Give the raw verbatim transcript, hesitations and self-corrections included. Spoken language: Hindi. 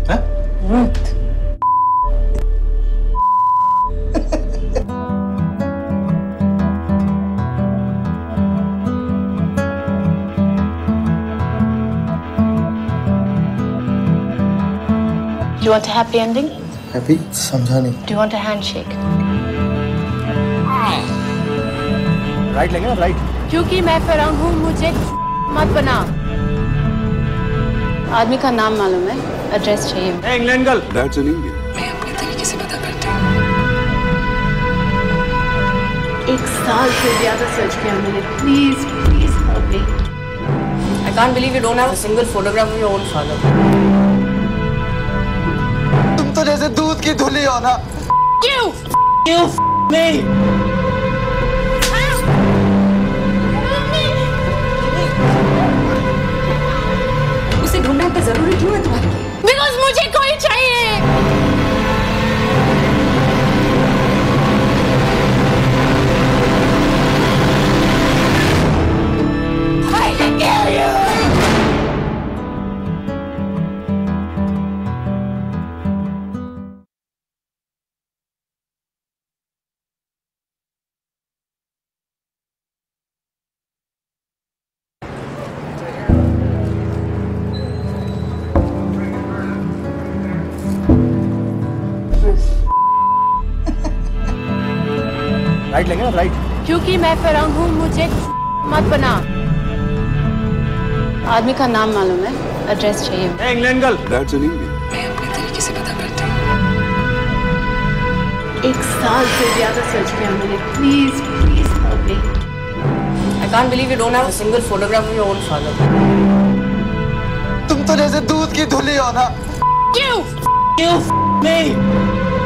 हैं? Ruth. Do you want a happy ending? Happy? समझा नहीं। Do you want a handshake? Right लेंगे ना, राइट। क्योंकि मैं फिरौन हूँ, मुझे मत बना। आदमी का नाम मालूम है, एड्रेस चाहिए। Hey, England girl. That's an Indian. मैं अपने तरीके से पता करती हूँ। एक साल से ज्यादा सर्च किया मैंने। Please please help me. I can't believe you don't have a single photograph of your own father. तुम तो जैसे दूध की धुली हो ना। You! You f me. उसे ढूंढना इतना जरूरी क्यों है तुम्हारे लिए? Because मुझे कोई चाहिए। I can kill you. Right लेंगे ना, राइट। क्योंकि मैं फिरौन हूँ, मुझे मत बना। आदमी का नाम मालूम है, एड्रेस चाहिए। Hey, England girl. That's an Indian. मैं अपने तरीके से पता करती हूँ। एक साल से ज्यादा सर्च किया मैंने। Please please help me. I can't believe you don't have a single photograph of your own father. तुम तो जैसे दूध की धुली हो ना। You! You f me.